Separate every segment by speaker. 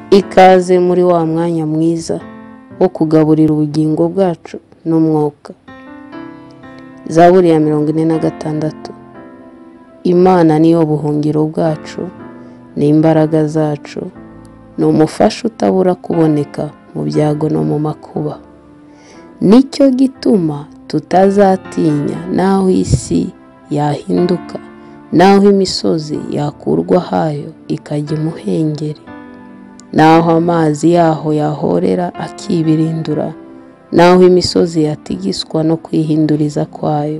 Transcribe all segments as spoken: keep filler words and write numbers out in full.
Speaker 1: ikaze muri wa mwanya mwiza wo kugaburira ubugingo bwacu n'umwuka. Zaburi ya mirongo ine na gatandatu. Imana niyo buhungiro bwacu, ni imbaraga zacu, ni umufasha utabura kuboneka mu byago no mu makuba. Nicyo gituma tutazatinya naho isi yahinduka, naho imisozi yakurwa hayo ikajya imuhengeri, naho amazi yaho yahorera akibirindura, naho imisozi yatigiswa no kwihinduriza kwayo.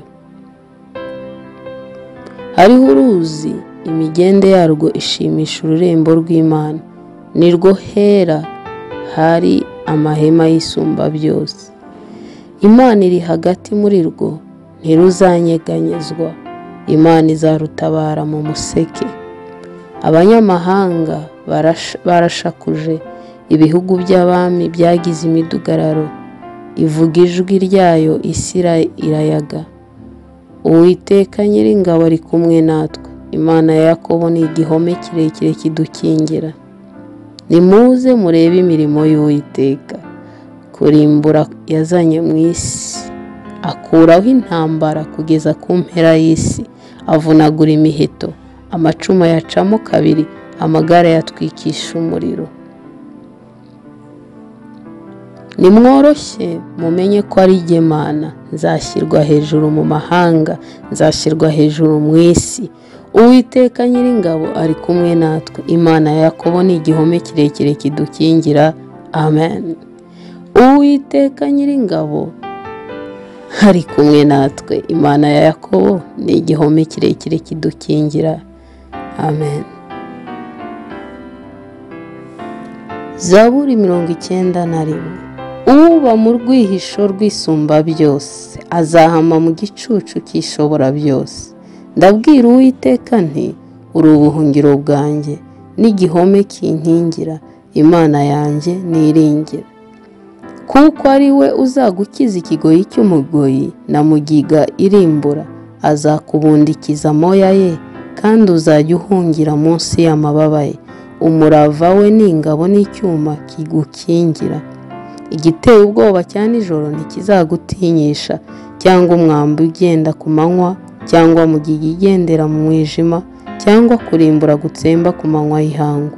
Speaker 1: Hariho uruzi, imigende yarwo ishimisha ururembo rw'Imana, nirwo hera hari amahema y'isumba byose. Imana iri hagati muri rwo, ntiruzanyeganyezwa. Imana izarutabara mu museke. Abanyamahanga barashakuje, ibihugu by'abami byagize imidugararo, ivuga ijwi ryayo isi irayaga. Uwiteka Nyiringabo ari kumwe natwe, Imana ya Yakobo ni igihome kirekire kidukingira. Nimuze murebe imirimo y'Uwiteka, kurimbura yazanye mu isi, akuraho intambara kugeza ku mpera y'isi, avunagura imiheto, amacumu yacamo kabiri, amagare yatwikisha umuriro. Nimworoshye mumenye ko ari jye Mana, nzashyirwa hejuru mu mahanga, nzashyirwa hejuru mu isi. Uwiteka Nyiringabo ari kumwe natwe, Imana ya Yakobo ni igihome kirekire kidukingira. Amen. Uwiteka Nyiringabo ari kumwe natwe, Imana ya Yakobo ni igihome kirekire kidukingira. Amen. Zaburi mirongo icyenda na rimwe. Uba mu rwihisho rw'isumba byose, azahama mu gicucu cy'ishobora byose. Ndabwira Uwiteka nti, uri ubuhungiro bwanjye n'igihome kinkingira, Imana yanjye niringira. Kuko ari we uzagukiza ikigoyi cy'umugoyi na mugiga irimbura, azakubundikiza amoya ye, kandi uzajya uhungira munsi y'amababa ye. Umurava we ni ingabo n'icyuma kigukingira. Igiteye ubwoba cya nijoro ntikizagutinyisha, cyangwa umwambi ugenda ku manywa, cyangwa mugiga igendera mu mwijima, cyangwa kurimbura gutsemba ku manywa y'ihangu.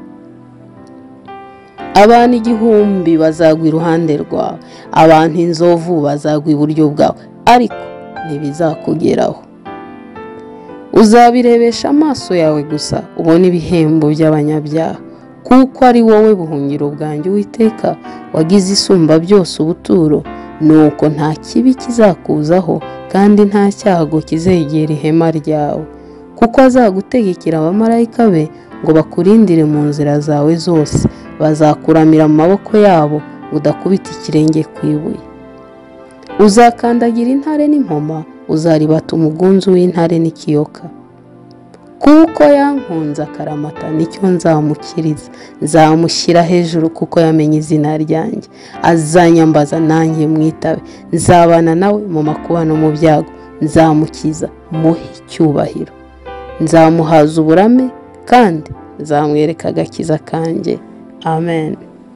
Speaker 1: Abantu igihumbi bazagwa iruhande rwawe, abantu inzovu bazagwa iburyo bwawe, ariko ntibizakugeraho. Uzabirebesha amaso yawe gusa, ubone ibihembo by'abanyabyaha, kuko ari wowe buhungiro bwanjye Uwiteka, wagize isumba byose ubuturo. Nuko nta kibi kizakuzaho, kandi nta cyago kizegera ihema ryawe, kuko azagutegekera abamarayika be ngo bakurindire mu nzira zawe zose. Bazakuramira mu maboko yabo, udakubita ikirenge ku ibuye. Uzakandagira intare n'impoma, uzaribata umugunzu w'intare n'ikiyoka. Kuko yankunze akaramata, nicyo nzamukiriza. Nzamushyira hejuru kuko yamenye izina ryanjye. Azanyambaza nanjye mwitabe. Nzabana nawe mu makuba no mu byago. Nzamukiza, muhe icyubahiro. Nzamuhaza uburame, kandi nzamwereka agakiza kanjye. Amen.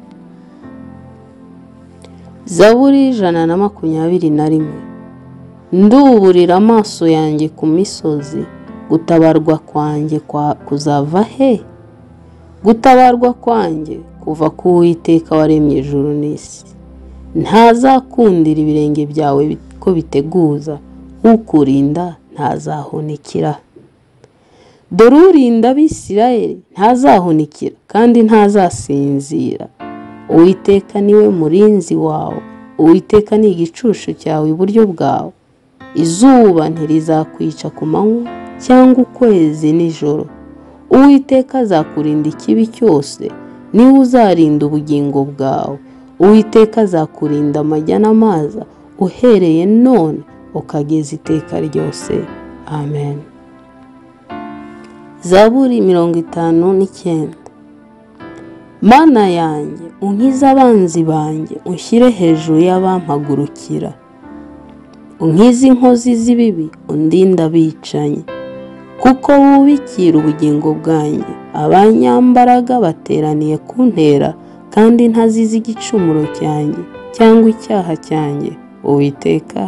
Speaker 1: Zaburi ijana na makumyabiri na rimwe. Nduburira amaso yanjye ku misozi, gutabarwa kwanjye kwa kuzava he? Gutabarwa kwanjye kuva ku Uwiteka waremye ijuru n'isi. Ntazakundira ibirenge byawe ko biteguza, ukurinda ntazahunikira. Dore urinda Abisirayeli ntazahunikira, kandi ntazasinzira. Uwiteka niwe murinzi wawe, Uwiteka ni igicucu cyawe iburyo bwawe. Izuba ntirizakwica ku manywa, cyangwa ukwezi nijoro. Uwiteka azakurinda ikibi cyose, niwe uzarinda ubugingo bwawe. Uwiteka azakurinda amajya n'amaza, uhereye none ukageza iteka ryose. Amen. Zaburi mirongo itanu n'icyenda. Mana yanjye, unkize abanzi banjye, unshyire hejuru y'abampagurukira. Unkize inkozi z'ibibi, undinde abicanyi. Kuko wubikira ubugingo bwanjye, abanyambaraga bateraniye kuntera, kandi ntazize igicumuro cyanjye cyangwa icyaha cyanjye, Uwiteka.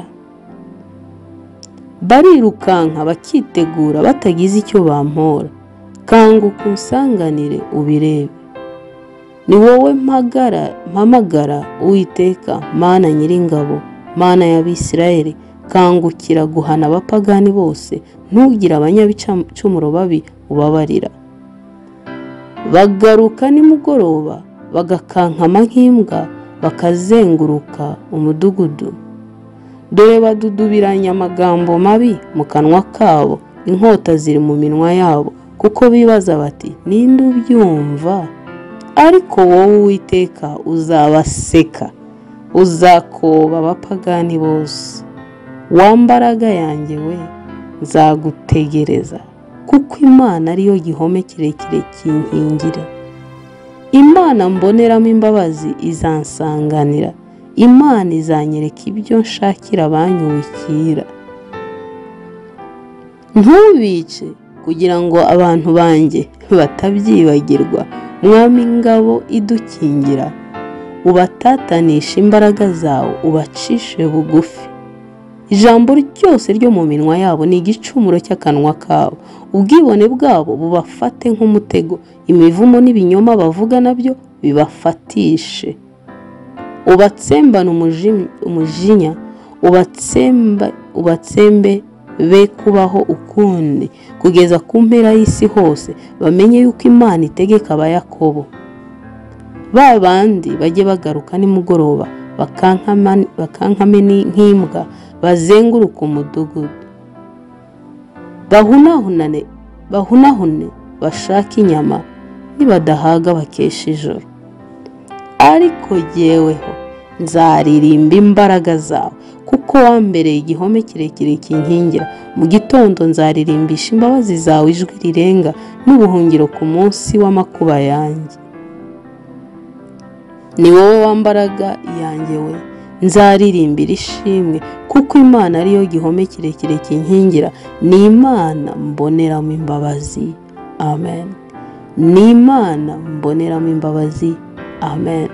Speaker 1: Barirukanka bakitegura batagize icyo bampora, kanguka unsanganire ubirebe. Ni wowe mpagara mpamagara, Uwiteka, Mana Nyiringabo, Mana y'Abisirayeli. Kangukira guhana abapagani bose, ntugire abanyabicumuro babi ubabarira. Bagaruka nimugoroba bagakankama nk'imbwa, bakazenguruka umudugudu. Dore badudubiranya amagambo mabi mu kanwa kabo, inkota ziri mu minwa yabo, kuko bibaza bati, ninde ubyumva? Ariko wowe Uwiteka uzabaseka, uzakoba abapagani bose. Wa mbaraga yanjye we, nzagutegereza, kuko Imana ariyo gihome kirekire kinkingira. Imana mboneramo imbabazi izansanganira, Imana izanyereka ibyo nshakira abanyubikira. Ntubice kugira ngo abantu banjye batabyibagirwa, Mwami ingabo idukingira. Ubatatanisha imbaraga zawe, ubacishe bugufi. Ijambo ryose ryo mu minwa yabo ni igicumuro cy'akanwa kabo, ubwibone bwabo bubafate nk'umutego, imivumo n'ibinyoma bavuga nabyo bibafatishe. Ubatsembana umujinya, ubatsemba ubatsembe be kubaho ukundi, kugeza ku mpera y'isi hose, bamenye yuko Imana itegeka abayakobo. Ba bandi bajye bagaruka nimugoroba, bakankame nk'imbwa, bazenguruka umudugudu. Bahunahunane bahunahune bashaka inyama, nibadahaga bakesha ijoro. Ariko jyeweho nzaririmba imbaraga zawe, kuko wambereye igihome kirekire kinkingira. Mu gitondo nzaririmbisha imbabazi zawe ijwi rirenga, n'ubuhungiro ku munsi w'amakuba yanjye. Ni wowe wambaraga yanjye we, nzaririmbira ishimwe, kuko Imana ariyo gihome kirekire kinkingira. Ni Imana mboneramo imbabazi. Amen. Ni Imana mboneramo imbabazi. Amen.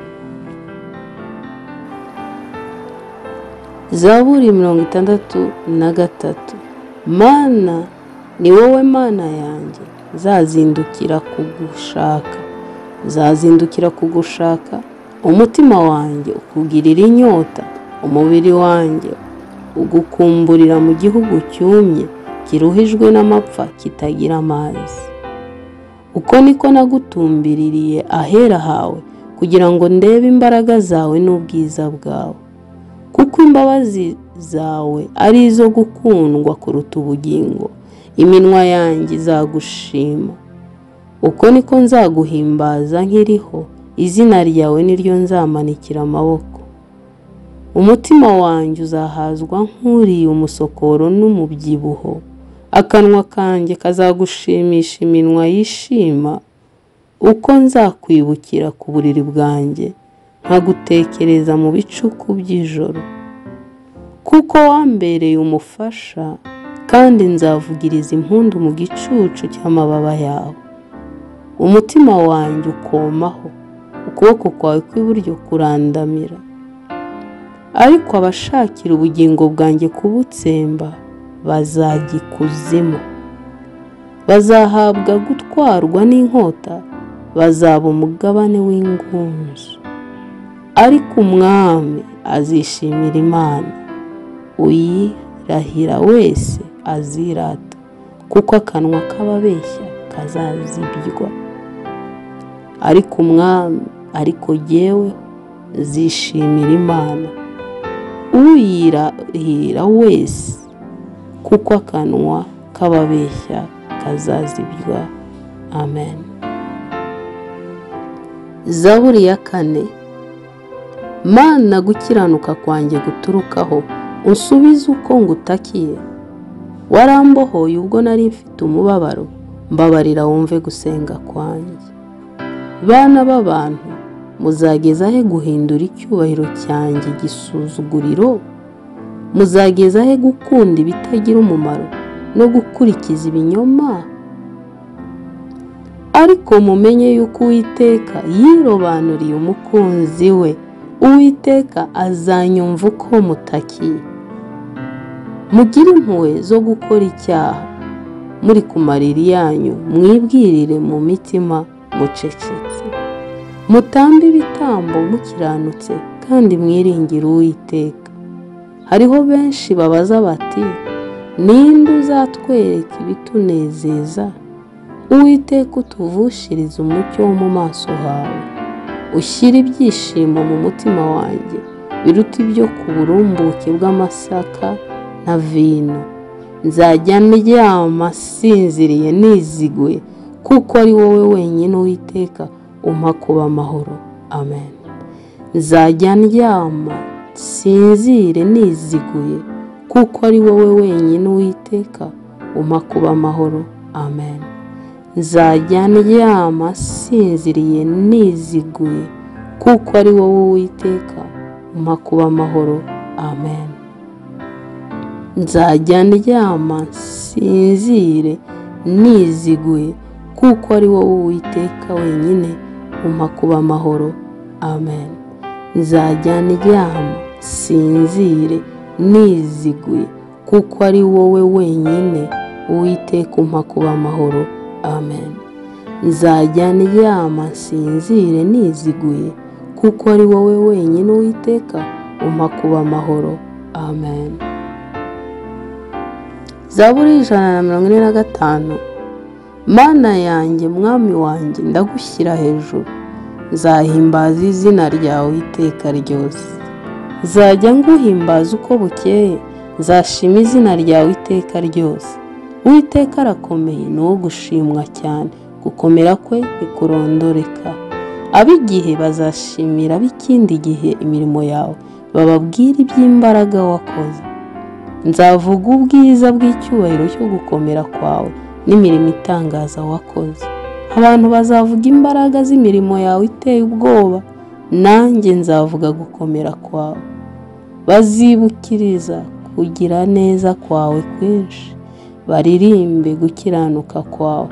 Speaker 1: Zaburi mirongo itandatu na gatatu. Mana, ni wowe Mana yanjye, zazindukira kugushaka. Zazindukira kugushaka, umutima wanjye ukugirira inyota, umubiri wanjye ugukumburira mu gihugu cyumye, kiruhijwe n'amapfa kitagira amazi. Uko niko nagutumbiririye ahera hawe, kugira ngo ndebe imbaraga zawe n'ubwiza bwawe. Kuko imbabazi zawe ari izo gukundwa kuruta ubugingo, iminwa yanjye izagushima. Uko niko nzaguhimbaza nkiriho, izina ryawe niryo nzamanikira amaboko. Umutima wanjye uzahazwa nk'uriye umusokoro n'umubyibuho, akanwa kanjye kazagushimisha iminwa yishima. Uko nzakwibukira ku buriri bwanjye, nkagutekereza mu bicuku by'ijoro. Kuko wambereye umufasha, kandi nzavugiriza impundu mu gicucu cy'amababa yawe. Umutima wanjye ukomaho, ukuboko kwawe kw'iburyo kurandamira. Ariko abashakira ubugingo bwanjye kubutsemba, bazajya ikuzimu. Bazahabwa gutwarwa n'inkota, bazaba umugabane w'ingunzu. Ariko Umwami azishimira Imana, uyirahira wese azirata, kuko akanwa k'ababeshya kazazibywa. Ariko Umwami, ariko jyewe zishimira Imana, uyirahira wese, kuko akanwa k'ababeshya kazazibywa. Amen. Zaburi ya kane. Mana, gukiranuka kwanjye guturukaho, unsubize uko ngutakiye. Warambohoye ubwo nari mfite umubabaro, mbabarira wumve gusenga kwanjye. Bana b'abantu, muzageza he guhindura icyubahiro cyanjye igisuzuguriro? Muzageza he gukunda ibitagira umumaro no gukurikiza ibinyoma? ariko mumenye yuko Uwiteka yirobanuriye umukunzi we. Uwiteka azanyumva uko mutakiye. Mugire impuhwe zo gukora icyaha muri ku mariri yanyu, mwibwirire mu mitima mucecetse. Mutambe ibitambo mukiranutse kandi mwiringire Uwiteka. Hariho benshi babaza bati, ninde uzatwereka ibitunezeza? Uwiteka utuvushirize umucyo wo mu maso hawe, ushyire ibyishimo mu mutima wanjye biruta ibyo ku burumbuke bw'amasaka na vino. Nzajya ndyama sinziriye niziguye, kuko ari wowe wenyine Uwiteka umpa kuba amahoro. Amen. Nzajya ndyama sinzire niziguye, kuko ari wowe wenyine Uwiteka umpa kuba amahoro. Amen. Nzajya ndyama sinziriye niziguye, kuko ari wowe Uwiteka umpa kuba amahoro. Amen. Nzajya ndyama sinzire niziguye, kuko ari wowe Uwiteka wenyine umpa kuba amahoro. Amen. Nzajya ndyama sinzire niziguye, kuko ari wowe wenyine Uwiteka umpa kuba amahoro. Amen. Nzajya ndyama sinzire niziguye, kuko ari wowe wenyine Uwiteka umpa kuba amahoro. Amen. Zaburi ijana na mirongo ine na gatanu. Mana yanjye, mwami wanjye, ndagushyira hejuru. Nzahimbaza izina ryawe iteka ryose. Nzajya nguhimbaza uko bukeye, nzashima izina ryawe iteka ryose. Uwiteka arakomeye, ni uwo gushimwa cyane, gukomera kwe ntikurondoreka. Ab'igihe bazashimira ab'ikindi gihe imirimo yawe, bababwira iby'imbaraga wakoze. Nzavuga ubwiza bw'icyubahiro cyo gukomera kwawe n'imirimo itangaza wakoze. Abantu bazavuga imbaraga z'imirimo yawe iteye ubwoba, nanjye nzavuga gukomera kwawe. Bazibukiriza kugira neza kwawe kwinshi, baririmbe gukiranuka kwawe.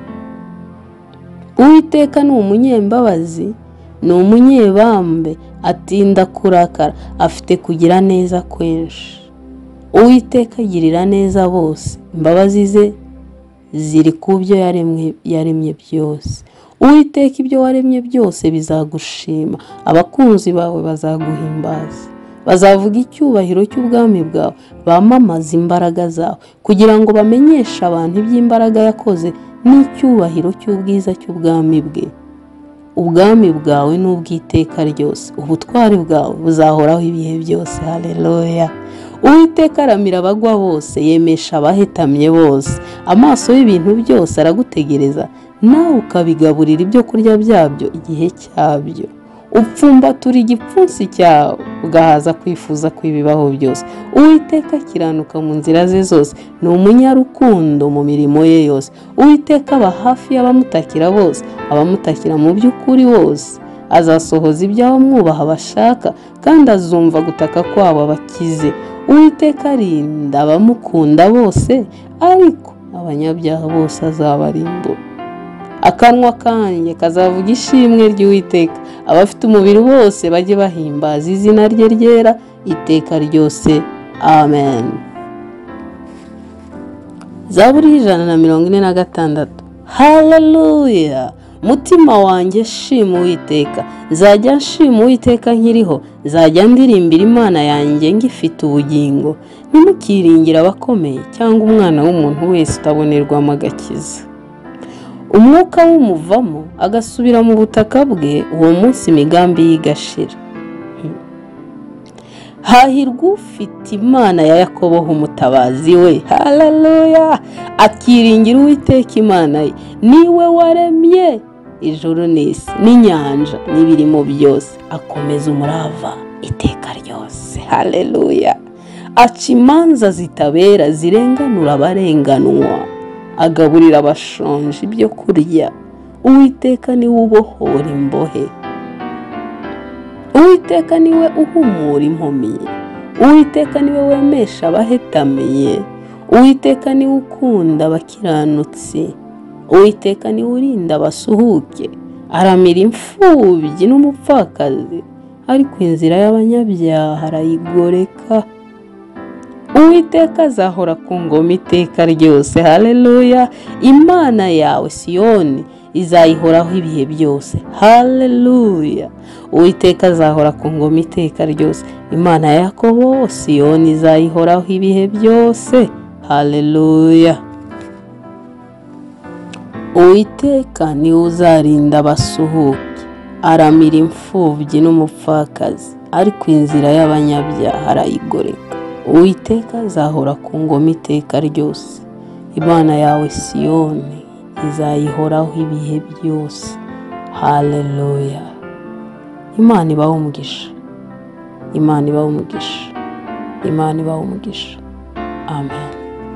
Speaker 1: Uwiteka ni umunyembabazi, ni umunyebambe, atinda kurakara, afite kugira neza kwinshi. Uwiteka agirira neza bose, imbabazi ze ziri ku byo yaremye yaremye byose. Uwiteka ibyo waremye byose bizagushima, abakunzi bawe bazaguhimbaza. Bazavuga icyubahiro cy'ubwami bwawe, bamamaza imbaraga zawe, kugira ngo bamenyeshe abantu iby'imbaraga yakoze n'icyubahiro cy'ubwiza cy'ubwami bwe. Ubwami bwawe ni ubw'iteka ryose, ubutwari bwawe buzahoraho ibihe byose. Haleluya. Uwiteka aramira abagwa bose, yemesha abahetamye bose. Amaso y'ibintu byose aragutegereza, nawe ukabigaburira ibyo kurya byabyo igihe cyabyo. Upfumbatura igipfunsi cyawe, ugahaza kwifuza kw'ibibaho byose. Uwiteka akiranuka mu nzira ze zose, ni umunyarukundo mu mirimo ye yose. Uwiteka aba hafi y'abamutakira bose, abamutakira mu by'ukuri bose. Azasohoza ibyo abamwubaha bashaka, kandi azumva gutaka kwabo abakize. Uwiteka arinda abamukunda bose, ariko abanyabyaha bose azabarimbura. Akanwa kanjye kazavuga ishimwe ry'Uwiteka, abafite umubiri bose bajye bahimbaza izina rye ryera iteka ryose. Amen. Zaburi ijana na mirongo ine na gatandatu. Haleluya. Mutima wanjye shima Uwiteka, nzajya nshima Uwiteka nkiriho, nzajya ndirimbira Imana yanjye ngifite ubugingo. Ntimukiringire abakomeye cyangwa umwana w'umuntu wese utabonerwamo agakiza. Umwuka w'umuvamo agasubira mu butaka bwe, uwo munsi imigambi y'igashira. Hahirwa ufite Imana ya Yakobo umutabazi we. Haleluya. Akiringira Uwiteka Imana ye, niwe waremye ijuru n'isi n'inyanja n'ibirimo byose, akomeza umurava iteka ryose. Haleluya. Aca imanza zitabera, zirenganura abarenganwa, agaburira abashonje ibyo kurya. Uwiteka niwe ubohora imbohe. Uwiteka niwe uhumura impumyi. Uwiteka niwe wemesha abahetamiye. Uwiteka niwe ukunda abakiranutsi. Uwiteka niwe urinda abasuhuke, aramira imfubyi n'umupfakazi, ariko inzira y'abanyabyaha arayigoreka. Uwiteka azahora ku ngoma iteka ryose. Haleluya. Imana yawe Siyoni izayihoraho ibihe byose. Haleluya. Uwiteka azahora ku ngoma iteka ryose. Imana ya Yakobo Siyoni izayihoraho ibihe byose. Haleluya. Uwiteka niwe uzarinda abasuhuke, aramira imfubyi n'umupfakazi, ariko inzira y'abanyabyaha arayigoreka. Uwiteka azahora ku ngoma iteka ryose. Imana yawe Siyoni izayihoraho ibihe byose. Haleluya. Imana ibahe umugisha. Imana ibahe umugisha. Imana ibahe umugisha. Amen.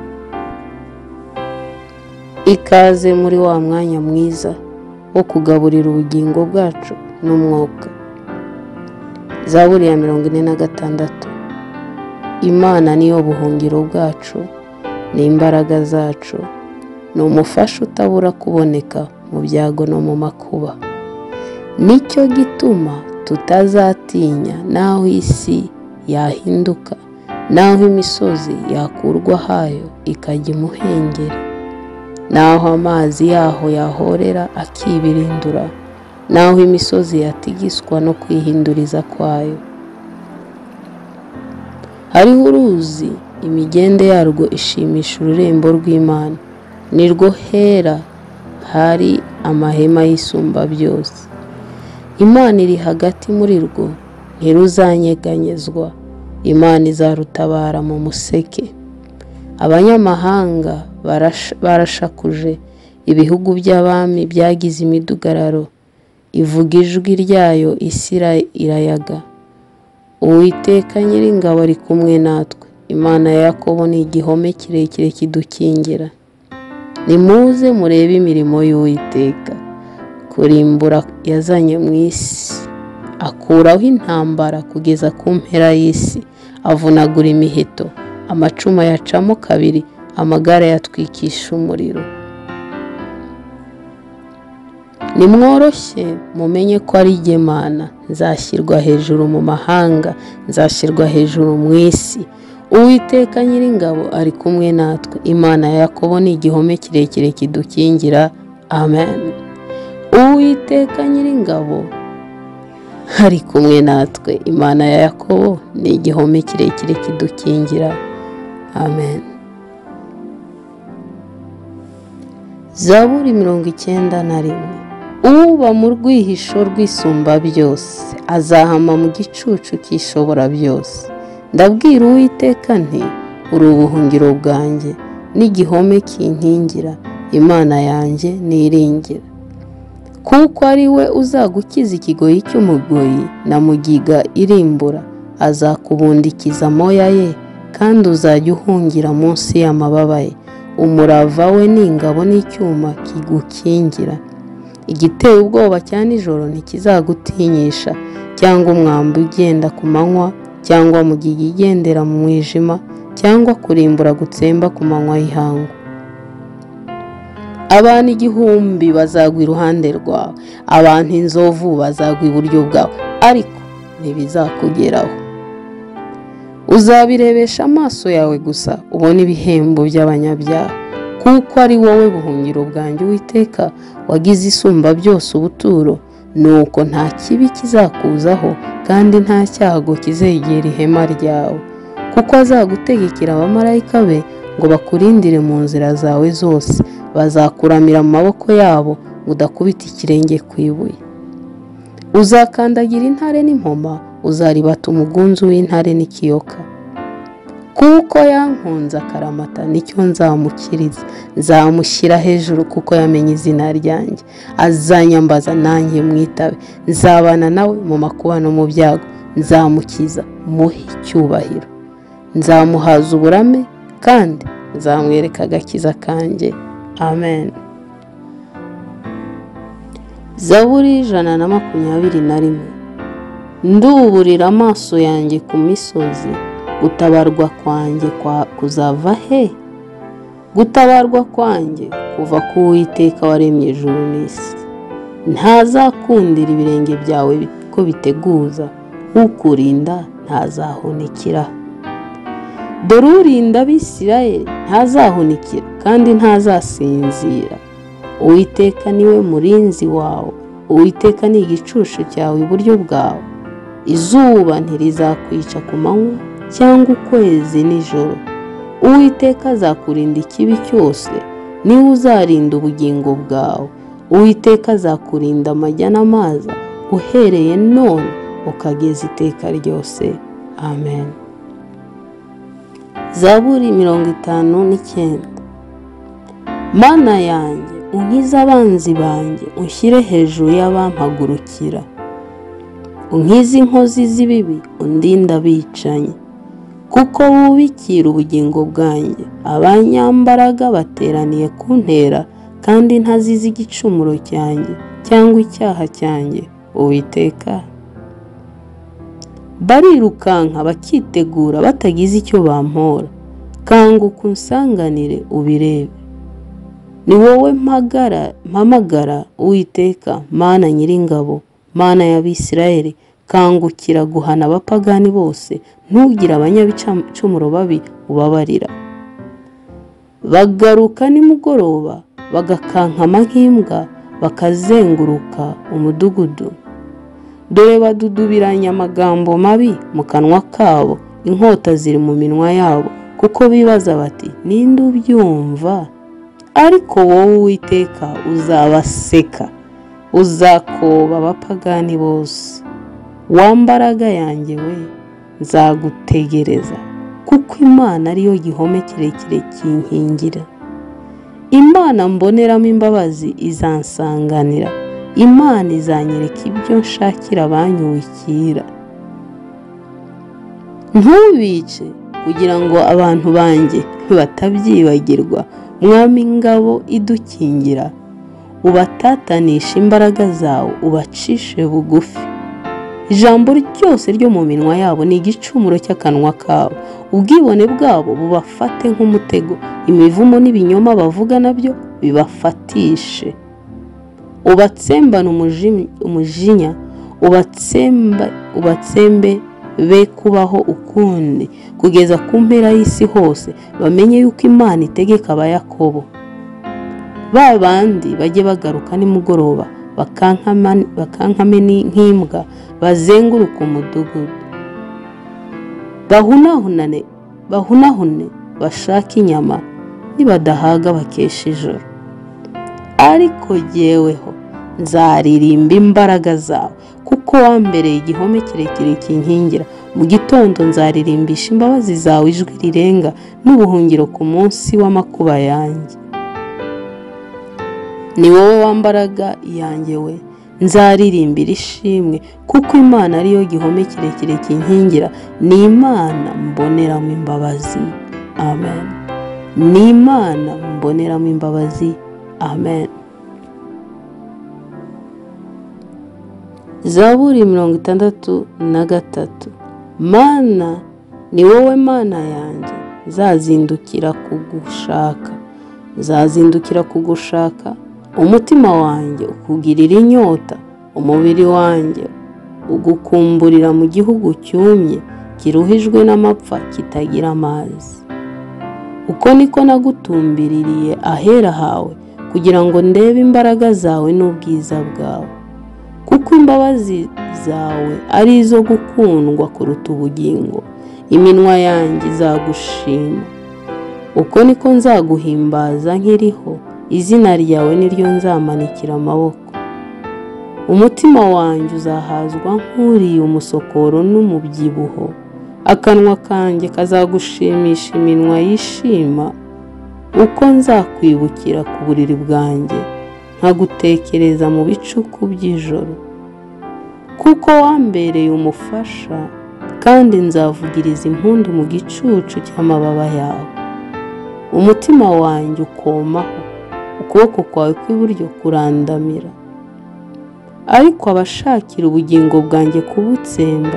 Speaker 1: Ikaze muri wa mwanya mwiza wo kugaburira ubugingo bwacu n'umwuka. Zaburi ya mirongo ine na gatandatu. Imana niyo buhungiro bwacu, ni imbaraga zacu, ni umufasha utabura kuboneka mu byago no mu makuba. Nicyo gituma tutazatinya naho isi yahinduka, naho imisozi yakurwa hayo ikajya imuhengeri, naho amazi yaho yahorera akibirindura, naho imisozi yatigiswa no kwihinduriza kwayo. Hariho uruzi, imigende yarwo ishimisha ururembo rw'Imana, nirwo hera hari amahema y'isumba byose. Imana iri hagati muri rwo, ntiruzanyeganyezwa. Imana izarutabara mu museke. Abanyamahanga barashakuje, ibihugu by'abami byagize imidugararo, ivuga ijwi ryayo isi irayaga. Uwiteka Nyiringabo ari kumwe natwe. Imana ya Yakobo ni igihome kirekire kidukingira. Nimuze murebe imirimo y'Uwiteka, kurimbura yazanye mu isi, akuraho intambara kugeza ku mpera y'isi, avunagura imiheto, amacumu yacamo kabiri, amagare yatwikisha umuriro. Nimworoshye mumenye ko ari jye Mana, nzashyirwa hejuru mu mahanga, nzashyirwa hejuru mu isi. Uwiteka Nyiringabo ari kumwe natwe. Imana ya Yakobo ni igihome kirekire kidukingira. Amen. Uwiteka Nyiringabo ari kumwe natwe. Imana ya Yakobo ni igihome kirekire kidukingira. Amen. Zaburi mirongo icyenda na rimwe. Uba mu rwihisho rw'isumba byose, azahama mu gicucu cy'ishobora byose. Ndabwira Uwiteka nti, uri ubuhungiro bwanjye n'igihome kinkingira, Imana yanjye niringira. Kuko ari we uzagukiza ikigoyi cy'umugoyi na mugiga irimbura, azakubundikiza amoya ye, kandi uzajya uhungira munsi y'amababa ye. Umurava we n'ingabo n'icyuma kigukingira. Igiteye ubwoba cya nijoro ntikizagutinyisha, cyangwa umwambi ugenda ku manywa, cyangwa mugiga igendera mu mwijima, cyangwa kurimbura gutsemba ku manywa y'ihangu. Abantu igihumbi bazagwa iruhande rwawe, abantu inzovu bazagwa iburyo bwawe, ariko ntibizakugeraho. Uzabirebesha amaso yawe gusa, ubone ibihembo by'abanyabyaha, kuko ari wowe buhungiro bwanjye Uwiteka, wagize isumba byose ubuturo. Nuko nta kibi kizakuzaho, kandi nta cyago kizegera ihema ryawe, kuko azagutegekera abamarayika be ngo bakurindire mu nzira zawe zose. Bazakuramira mu maboko yabo ngo udakubita ikirenge ku ibuye. Uzakandagira intare n'impoma, uzaribata umugunzu w'intare n'ikiyoka. Kuko yankunze akaramata, nicyo nzamukiriza. Nzamushyira hejuru kuko yamenye izina ryanjye. Azanyambaza nanjye mwitabe. Nzabana nawe mu makuba no mu byago. Nzamukiza muhe icyubahiro. Nzamuhaza uburame, kandi nzamwereka agakiza kanjye. Amen. Zaburi ijana na makumyabiri na rimwe. Nduburira amaso yanjye ku misozi, gutabarwa kwanjye kwa kuzava he? Gutabarwa kwanjye kuva ku Uwiteka waremye ijuru n'isi. Ntazakundira ibirenge byawe ko biteguza, ukurinda ntazahunikira. Dore urinda Abisirayeli ntazahunikira kandi ntazasinzira. Uwiteka niwe murinzi wawe, Uwiteka ni igicucu cyawe iburyo bwawe. Izuba ntirizakwica ku manywa cyangwa ukwezi nijoro. Uwiteka azakurinda ikibi cyose, niwe uzarinda ubugingo bwawe. Uwiteka azakurinda amajya n'amaza, uhereye none ukageza iteka ryose. Amen. Zaburi mirongo itanu n'icyenda. Mana yanjye, unkize abanzi banjye, unshyire hejuru y'abampagurukira. Unkize inkozi z'ibibi, undinde abicanyi, kuko wubikira ubugingo bwanjye. Abanyambaraga bateraniye kuntera, kandi ntazize igicumuro cyanjye cyangwa icyaha cyanjye. Uwiteka, barirukanka bakitegura batagize icyo bampora. Kanguka unsanganire ubirebe. Ni wowe mpamagara, Uwiteka, Mana Nyiringabo, Mana y'Abisirayeli. Kangukira guhana abapagani bose, ntugire abanyabicumuro babi ubabarira. Bagaruka nimugoroba, bagakankama nk'imbwa, bakazenguruka umudugudu. Dore badudubiranya amagambo mabi mu kanwa kabo, inkota ziri mu minwa yabo, kuko bibaza bati, ninde ubyumva? Ariko wowe Uwiteka uzabaseka, uzakoba abapagani bose. Wambaraga yanjye we, nzagutegereza, kuko Imana ariyo gihome kirekire kinkingira. Imana mboneramo imbabazi izansanganira. Imana izanyereka ibyo nshakira abanyubikira. Ntubice kugira ngo abantu banjye batabyibagirwa. Mwami ingabo idukingira, ubatatanisha imbaraga zawe, ubacishe bugufi. Ijambo ryose ryo mu minwa yabo ni igicumuro cy'akanwa kabo. Ubwibone bwabo bubafate nk'umutego, imivumo n'ibinyoma bavuga nabyo bibafatishe. Ubatsembana umujinya, ubatsemba ubatsembe be kubaho ukundi, kugeza ku mpera y'isi hose. Bamenye yuko Imana itegeka abayakobo. Ba bandi bajye bagaruka nimugoroba, bakankame nk'imbwa, bazenguruka umudugudu. Bahunahunane bahunahune bashaka inyama, nibadahaga bakesha ijoro. Ariko jyeweho nzaririmba imbaraga zawe, kuko wambereye igihome kirekire kinkingira. Mu gitondo nzaririmbisha imbabazi zawe ijwi rirenga, n'ubuhungiro ku munsi w'amakuba yanjye. Ni wowe wambaraga yanjye we, nzaririmbira ishimwe, kuko Imana ariyo gihome kirekire kinkingira. Ni Imana mboneramo imbabazi. Amen. Ni Imana mboneramo imbabazi. Amen. Zaburi mirongo itandatu na gatatu. Mana, ni wowe Mana yanjye, nzazindukira kugushaka. Nzazindukira kugushaka, umutima wanjye ukugirira inyota, umubiri wanjye ugukumburira mu gihugu cyumye, kiruhijwe n'amapfa kitagira amazi. Uko niko nagutumbiririye ahera hawe, kugira ngo ndebe imbaraga zawe n'ubwiza bwawe. Kuko imbabazi zawe ari izo gukundwa kuruta ubugingo, iminwa yanjye izagushima. Uko niko nzaguhimbaza nkiriho, izina ryawe niryo nzamanikira amaboko. Umutima wanjye uzahazwa nk'uriye umusokoro n'umubyibuho. Akanwa kanjye kazagushimisha iminwa yishima, uko nzakwibukira ku buriri bwanjye, nkagutekereza mu bicuku by'ijoro. Kuko wambereye umufasha, kandi nzavugiriza impundu mu gicucu cy'amababa yawe. Umutima wanjye ukomaho, ukuboko kwawe kw'iburyo kurandamira. Ariko abashakira ubugingo bwanjye kubutsemba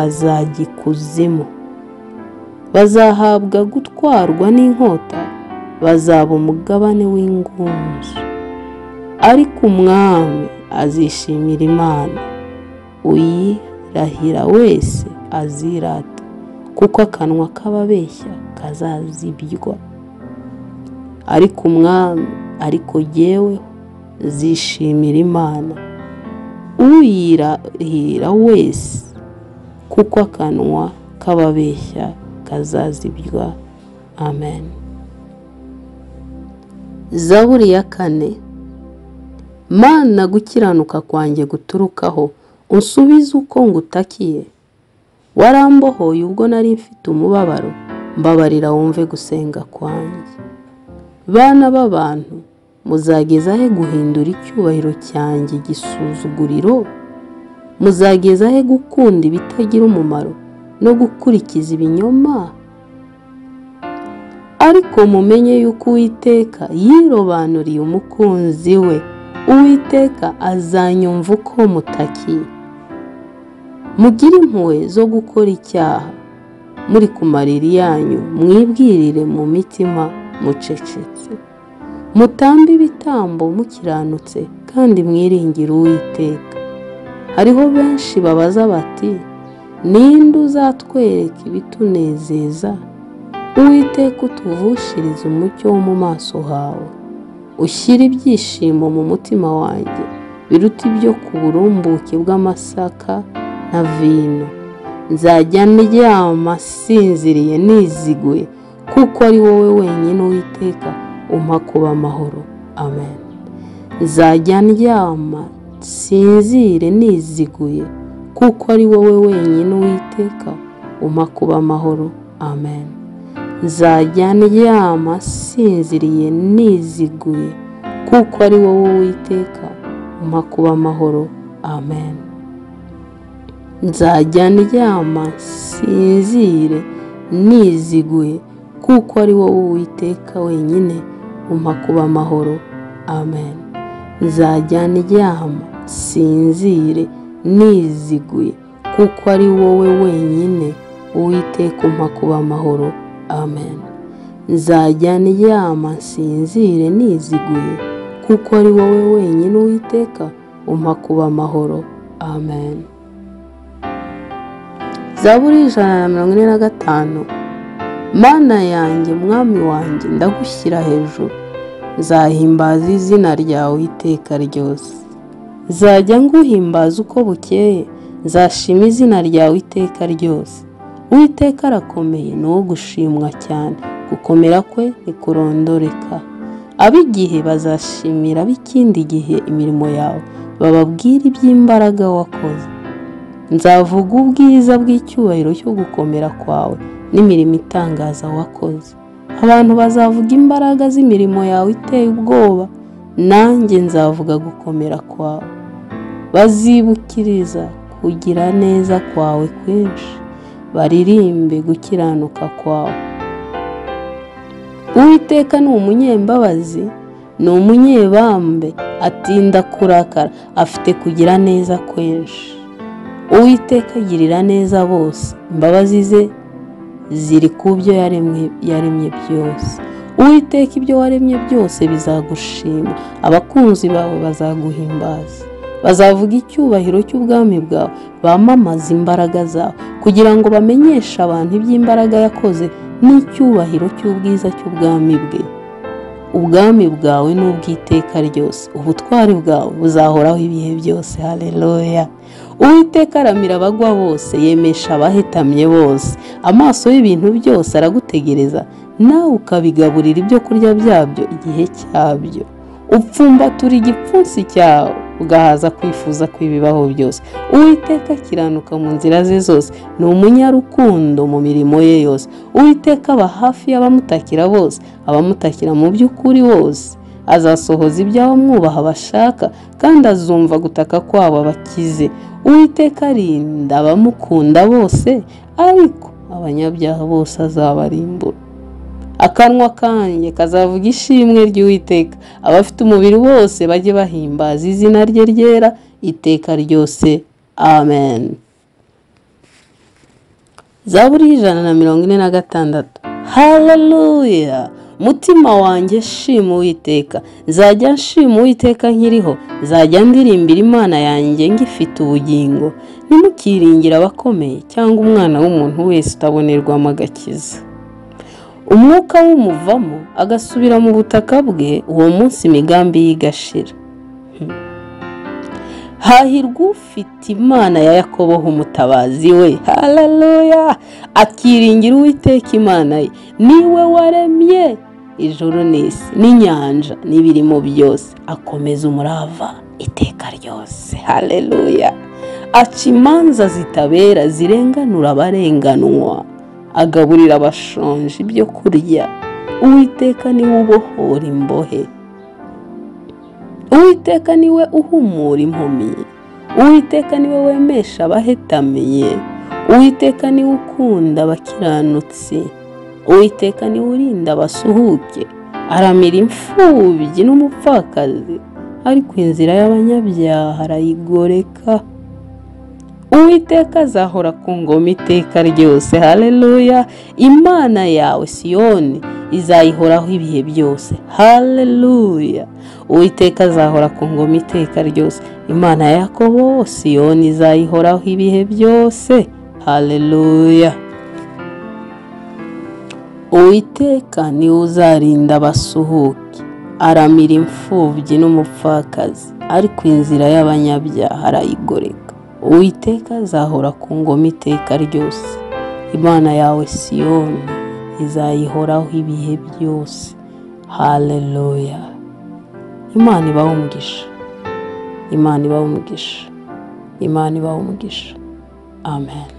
Speaker 1: bazajya ikuzimu. Bazahabwa gutwarwa n'inkota, bazaba umugabane w'ingunzu, ariko umwami azishimira Imana, uyirahira wese azirata, kuko akanwa k'ababeshya kazazibywa. Ariko umwami, ariko jyewe zishimira Imana, uyirahira wese, kuko akanwa k'ababeshya kazazibywa. Amen. Zaburi ya kane. Mana, gukiranuka kwanjye guturukaho, unsubize uko ngutakiye. Warambohoye ubwo nari mfite umubabaro, mbabarira wumve gusenga kwanjye. Bana b'abantu, muzageza he guhindura icyubahiro cyanjye igisuzuguriro? Muzageza he gukunda ibitagira umumaro no gukurikiza ibinyoma? Ariko mumenye yuko Uwiteka yirobanuriye umukunzi we, Uwiteka azanyumva uko mutakiye. Mugire impuhwe zo gukora icyaha, muri ku mariri yanyu mwibwirire mu mitima mucecetse. Mutambe ibitambo mukiranutse, kandi mwiringire Uwiteka. Hariho benshi babaza bati, ninde uzatwereka ibitunezeza? Uwiteka, utuvushirize umucyo wo mu maso hawe, ushyire ibyishimo mu mutima wanjye biruta ibyo ku burumbuke bw'amasaka na vino. Nzajya ndyama sinziriye niziguye, kuko ari wowe wenyine Uwiteka umpa kuba amahoro. Amen. Nzajya ndyama sinzire niziguye, kuko ari wowe wenyine Uwiteka umpa kuba amahoro. Amen. Nzajya ndyama sinziriye niziguye, kuko ari wowe Uwiteka umpa kuba amahoro. Amen. Nzajya ndyama sinzire niziguye, kuko ari wowe Uwiteka wenyine umpa kuba amahoro. Amen. Nzajya ndyama sinzire niziguye, kuko ari wowe wenyine Uwiteka umpa kuba amahoro. Amen. Nzajya ndyama sinzire niziguye, kuko ari wowe wenyine Uwiteka umpa kuba amahoro. Amen. Zaburi ijana na mirongo ine na gatanu. Mana yanjye, mwami wanjye, ndagushyira hejuru, nzahimbaza izina ryawe iteka ryose. Nzajya nguhimbaza uko bukeye, nzashima izina ryawe iteka ryose. Uwiteka arakomeye, ni uwo gushimwa cyane, gukomera kwe ntikurondoreka. Ab'igihe bazashimira ab'ikindi gihe imirimo yawe, bababwira iby'imbaraga wakoze. Nzavuga ubwiza bw'icyubahiro cyo gukomera kwawe n'imirimo itangaza wakoze. Abantu bazavuga imbaraga z'imirimo yawe iteye ubwoba, nanjye nzavuga gukomera kwawe. Bazibukiriza kugira neza kwawe kwinshi, baririmbe gukiranuka kwawe. Uwiteka ni umunyembabazi, ni umunyebambe, atinda kurakara, afite kugira neza kwinshi. Uwiteka agirira neza bose, imbabazi ze ziri ku byo yaremye yaremye byose. Uwiteka, ibyo waremye byose bizagushima, abakunzi bawe bazaguhimbaza. Bazavuga icyubahiro cy'ubwami bwawe, bamamaza imbaraga zawe, kugira ngo bamenyeshe abantu iby'imbaraga yakoze n'icyubahiro cy'ubwiza cy'ubwami bwe. Ubwami bwawe ni ubw'iteka ryose, ubutwari bwawe buzahoraho ibihe byose. Haleluya. Uwiteka aramira abagwa bose, yemesha abahetamye bose. Amaso y'ibintu byose aragutegereza, nawe ukabigaburira ibyo kurya byabyo igihe cyabyo. Upfumbatura igipfunsi cyawe, ugahaza kwifuza kw'ibibaho byose. Uwiteka akiranuka mu nzira ze zose, ni umunyarukundo mu mirimo ye yose. Uwiteka aba hafi y'abamutakira bose, abamutakira mu by'ukuri bose. Azasohoza ibyo abamwubaha bashaka, kandi azumva gutaka kwabo abakize. Uwiteka arinda abamukunda bose, ariko abanyabyaha bose azabarimbura. Akanwa kanjye kazavuga ishimwe ry'Uwiteka, abafite umubiri bose bajye bahimbaza izina rye ryera iteka ryose. Amen. Zaburi ijana na mirongo ine na gatandatu. Haleluya. mutima wanjye shima Uwiteka, nzajya nshima Uwiteka nkiriho, nzajya ndirimbira Imana yanjye ngifite ubugingo. Ntimukiringire abakomeye cyangwa umwana w'umuntu wese utabonerwamo agakiza. Umwuka w'umuvamo agasubira mu butaka bwe, uwo munsi imigambi y'igashira. Hahirwa ufite Imana ya Yakobo umutabazi we, haleluya, akiringira Uwiteka Imana ye, niwe waremye ijuru n'isi n'inyanja n'ibirimo byose, akomeza umurava iteka ryose, haleluya. Aca imanza zitabera, zirenganura abarenganwa, agaburira abashonje ibyo kurya. Uwiteka niwe ubohora imbohe, Uwiteka niwe uhumura impumyi, Uwiteka niwe wemesha abahetamiye, Uwiteka niwe ukunda abakiranutsi, Uwiteka niwe urinda abasuhuke, aramira imfubyi n'umupfakazi, ariko inzira y'abanyabyaha arayigoreka. Uwiteka azahora ku ngoma iteka ryose, haleluya. Imana yawe Siyoni izayihoraho ibihe byose, haleluya. Uwiteka azahora ku ngoma iteka ryose, Imana ya Yakobo Siyoni izayihoraho ibihe byose, haleluya. Uwiteka niwe uzarinda abasuhuke, aramira imfubyi n'umupfakazi, ariko inzira y'abanyabyaha arayigoreka. Uwiteka azahora ku ngoma iteka ryose, Imana yawe Siyoni izayihoraho ibihe byose, haleluya. Imana ibahe umugisha, Imana ibahe umugisha, Imana ibahe umugisha, amen.